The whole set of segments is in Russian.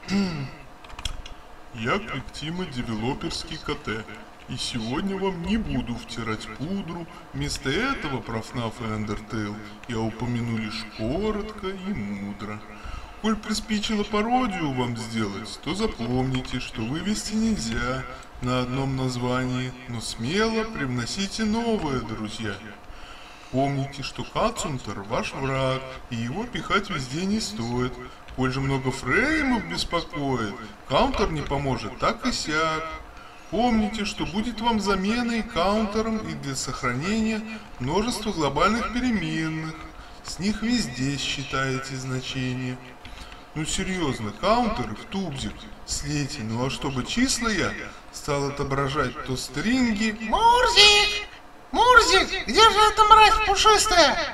Я Криптима девелоперский КТ, и сегодня вам не буду втирать пудру, вместо этого про FNAF и Undertale я упомяну лишь коротко и мудро. Коль приспичило пародию вам сделать, то запомните, что вывести нельзя на одном названии, но смело привносите новое, друзья. Помните, что Кацунтер ваш враг, и его пихать везде не стоит. Коль же много фреймов беспокоит, каунтер не поможет так и сяк. Помните, что будет вам заменой каунтером и для сохранения множество глобальных переменных. С них везде считаете значение. Ну серьезно, каунтеры в тубзик слейте, ну а чтобы числа я стал отображать, то стринги... Мурзик! Мурзик, где же эта мразь пушистая?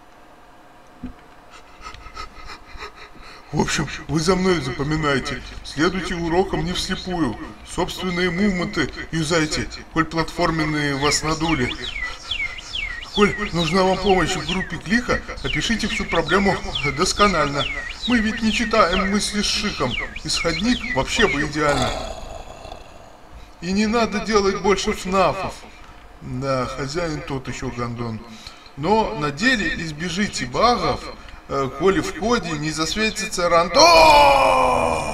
В общем, вы за мной запоминайте. Следуйте урокам не вслепую. Собственные мувменты юзайте, коль платформенные вас надули. Коль нужна вам помощь в группе Клика, опишите всю проблему досконально. Мы ведь не читаем мысли с шиком. Исходник вообще бы идеально. И не надо делать больше фнафов. Да, хозяин тот еще гондон. Но на деле избежите багов, коли в коде не засветится рандом.